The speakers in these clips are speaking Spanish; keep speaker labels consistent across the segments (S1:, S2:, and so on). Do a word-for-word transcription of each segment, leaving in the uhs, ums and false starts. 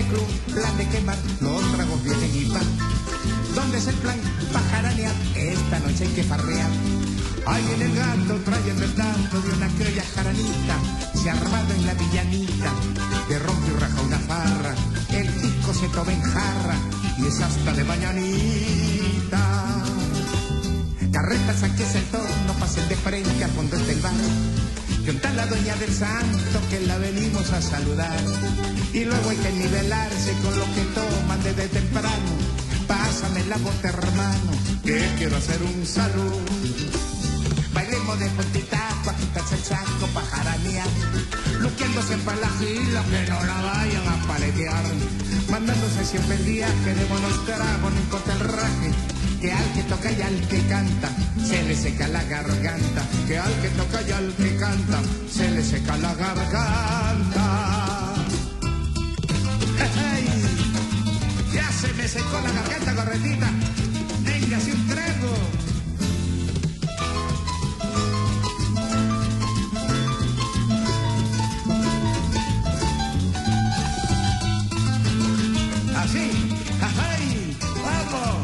S1: club, plan de quemar, los tragos vienen y van. ¿Dónde es el plan? Pajaranear, esta noche hay que farrear. Ahí en el gato trayendo el dato de una criolla jaranita, se ha armado en la villanita, de rompe y raja una farra, el pisco se toma en jarra y es hasta de mañanita. Carretas aquí es el torno, pasen de frente a fondo está el bar. Que está la dueña del santo que la venimos a saludar. Y luego hay que nivelarse con lo que toman desde temprano. Pásame la bota, hermano, que quiero hacer un saludo. Bailemos de puntitaco, a quitarse el saco, pajaranear. Luqueándose en palajila, que no la vayan a paletear. Mandándose siempre el viaje de buenos tragos, no importa el raje. Que al que toca y al que canta, se le seca la garganta. Que al que toca y al que canta, se le seca la garganta. ¡Hey! Ya se me secó la garganta, corretita. Véngase un trago. Así, ¡ay! ¡Vamos!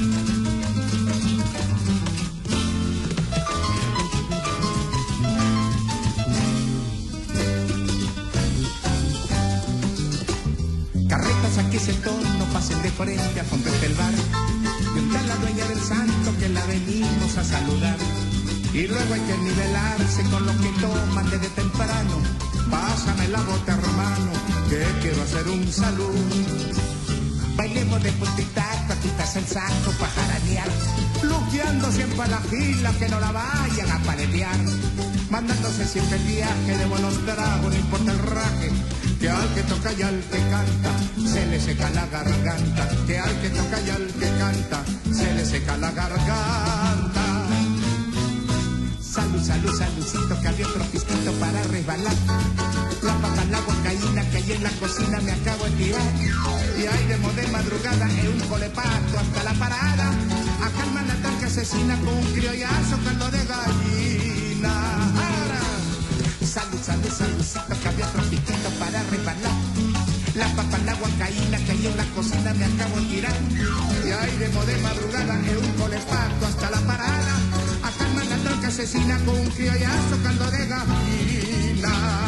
S1: Carretas aquí es el tono, pasen de frente a fondo está el bar. Y está la dueña del santo que la venimos a saludar. Y luego hay que nivelarse con lo que toman desde temprano. Pásame la bota, hermano, que quiero hacer un saludo. Bailemos de puntitaco, quitarse el saco, pajaranear. Luqueándose en palajila, que no la vayan a paletear. Mandándose siempre el viaje de buenos tragos, no importa el raje. Que al que toca y al que canta, se le seca la garganta. Que al que toca y al que canta, se le seca la garganta. Salud, salud, saludcito, que había otro pistito para resbalar. La papa, la guacaína que hay en la cocina me acabo de tirar. Y ahí de madrugada en un colepato hasta la parada. A calma la tanque asesina con un criollazo, caldo de gallina. Ahora, salud, salud, saludcito, que había otro pistito para resbalar. La papa, la guacaína que hay en la cocina me acabo de tirar. Y ahí de madrugada en un colepato hasta la parada. A calma la tanque asesina con un criollazo, caldo de gallina.